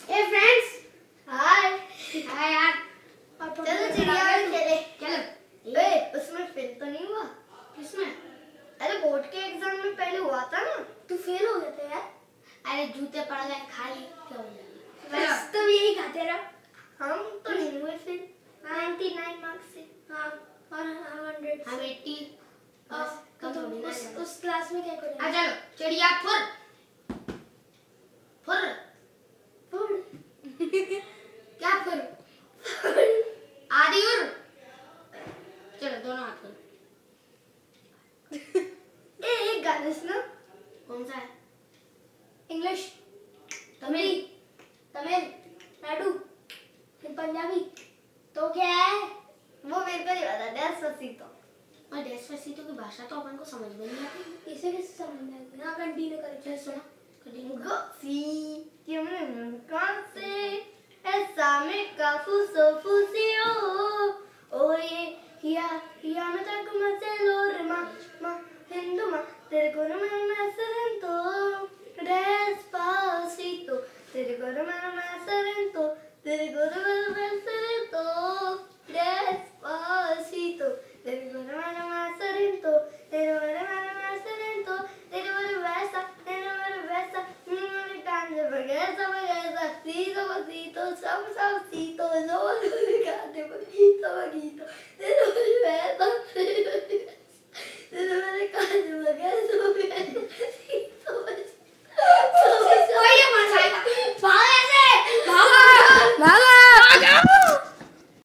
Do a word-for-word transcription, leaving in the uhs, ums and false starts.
ए friends, हाय हाय यार, चलो चिड़िया खेले। चलो। ए, उसमें फेल तो नहीं हुआ? किसमें? अरे बोर्ड के एग्जाम में पहले हुआ था ना। तू फेल हो गया था यार। अरे जूते पड़ गए खाली, क्या हो गया? बस तुम यही खाते रहो। हम तो नहीं हुए फेल, निन्यानवे मार्क्स से। हाँ, और हम हंड्रेड हम अस्सी। बस कम तो थोड़ी ना उस है। उस क्लास में क्या करेंगे? आ चलो चिड़िया फुर फुर फुर क्या फुर आदि उर। चलो दोनों हाथ करो। ए एक गाना सुनो। कौन सा है? इंग्लिश, तमिल, तमिल, नाडू, फिर पंजाबी। तो क्या है? वो मेरे को नहीं पता। डेस्पासितो। और डेस्पासितो की भाषा तो अपन को समझ में नहीं आती। इसे कैसे समझ में आएगी? हाँ, कंटिन्यू करो। चल सुना, कंटिन्यू करो। Gosi, que me encante, esa me cafuso fusio. Oye, ya, ya me está como el orma, ma, hinduma, तेरे कोरो में मैं सरंतो, despacito, तेरे कोरो में मैं सरंतो, तेरे कोरो में मैं सरंतो, despacito, तेरे कोरो में मैं सरंतो, तेरे कोरो में मैं सरंतो, तेरे कोरो वैसा, तेरे कोरो वैसा, मुझे कांधे बगैसा बगैसा, सीतो सीतो सब सब सीतो, जो गाते बगीचा बगीचा।